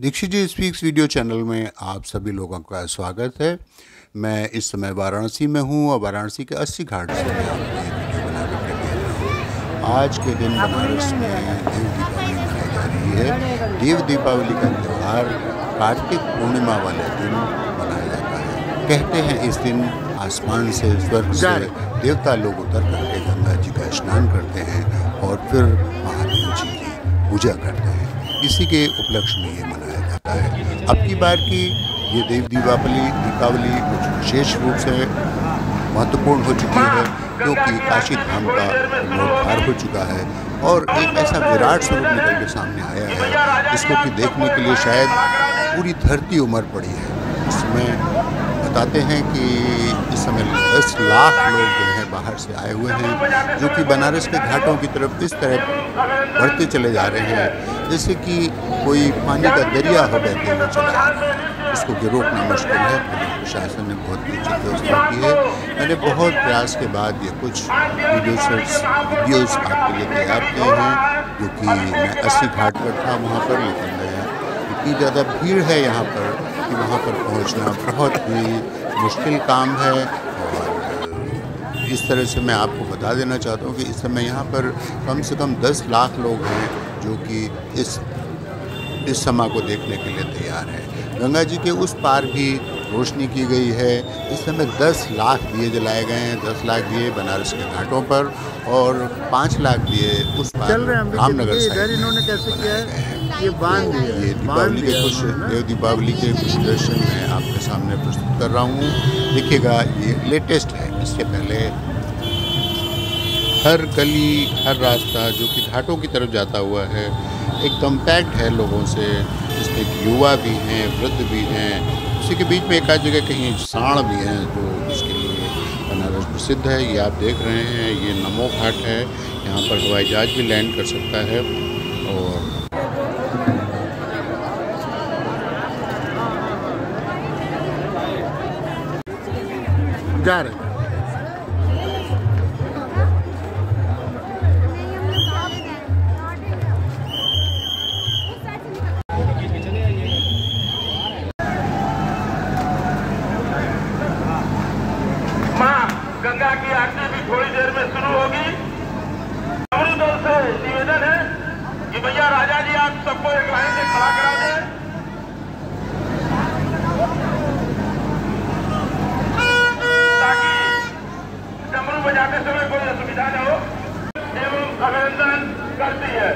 Dixit ji speaks video channel में आप सभी लोगों का स्वागत है। मैं इस समय वाराणसी में हूँ और वाराणसी के 80 घाट से मैं आपको ये वीडियो बना करके दे रहा हूँ। आज के दिन बनारस में देव दीपावली मनाई जा रही है। देव दीपावली का त्यौहार कार्तिक पूर्णिमा वाले दिन मनाया जाता है। कहते हैं इस दिन आसमान से स्वर्ग से देवता लोग उतर करके गंगा जी का स्नान करते हैं और फिर महादेव जी की पूजा करते हैं। इसी के उपलक्ष्य में ये मनाया जाता है। अब की बार की ये देव दीपावली कुछ विशेष रूप से महत्वपूर्ण हो चुकी है, क्योंकि काशी धाम का पुनरुद्धार हो चुका है और एक ऐसा विराट स्वरूप निकल के सामने आया है जिसको कि देखने के लिए शायद पूरी धरती उमड़ पड़ी है। इसमें बताते हैं कि इस समय 10 लाख लोग जो हैं बाहर से आए हुए हैं, जो कि बनारस के घाटों की तरफ इस तरह बढ़ते चले जा रहे हैं जैसे कि कोई पानी का दरिया हो बहते हुए चला जा रहा है। इसको कि रोकना मुश्किल है। पुलिस प्रशासन ने बहुत उचित व्यवस्था की है। मैंने बहुत प्रयास के बाद ये कुछ वीडियोस आपके लिए तैयार किए हैं, जो कि मैं 80 घाट पर था वहाँ पर, लेकिन इतनी ज़्यादा भीड़ है यहाँ पर कि वहाँ पर पहुँचना बहुत ही मुश्किल काम है। और इस तरह से मैं आपको बता देना चाहता हूँ कि इस समय यहाँ पर कम से कम 10 लाख लोग हैं जो कि इस समय को देखने के लिए तैयार है। गंगा जी के उस पार भी रोशनी की गई है। इस समय 10 लाख दिए जलाए गए हैं। 10 लाख दिए बनारस के घाटों पर और 5 लाख दिए उस पार रामनगर साइड। इन्होंने कैसे किया है? ये बांध दिया। ये दीपावली के कुछ देव दीपावली के कुछ दर्शन मैं आपके सामने प्रस्तुत कर रहा हूँ। देखिएगा, ये लेटेस्ट है। इसके पहले हर गली हर रास्ता जो कि घाटों की तरफ जाता हुआ है एकदम पैक्ड है लोगों से, जिसमें युवा भी हैं, वृद्ध भी हैं। उसी के बीच में एक आध जगह कहीं साण भी हैं जो इसके लिए बनारस प्रसिद्ध है। ये आप देख रहे हैं, ये नमो घाट है। यहाँ पर हवाई जहाज भी लैंड कर सकता है। और जा रहे गंगा की आरती भी थोड़ी देर में शुरू होगी। अमृतों से निवेदन है कि भैया राजा जी आप सबको एक लाइन से खड़ा करा दें। ताकि डमरू बजाते समय कोई असुविधा न हो। एवं अभिनंदन करती है।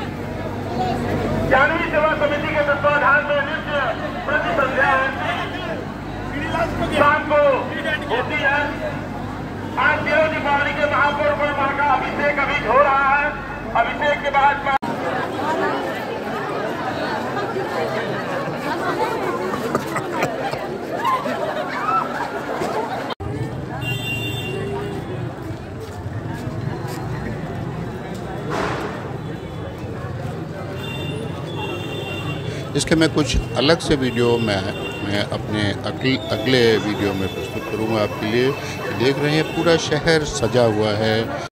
जानवी सेवा समिति के तत्वाधान में नित्य प्रति संध्या शाम को होती है। आज देव दीपावली के महापर्व पर मां का अभिषेक अभी हो रहा है। अभिषेक के बाद इसके मैं कुछ अलग से वीडियो मैं अपने अगले वीडियो में प्रस्तुत करूँगा आपके लिए। देख रहे हैं पूरा शहर सजा हुआ है।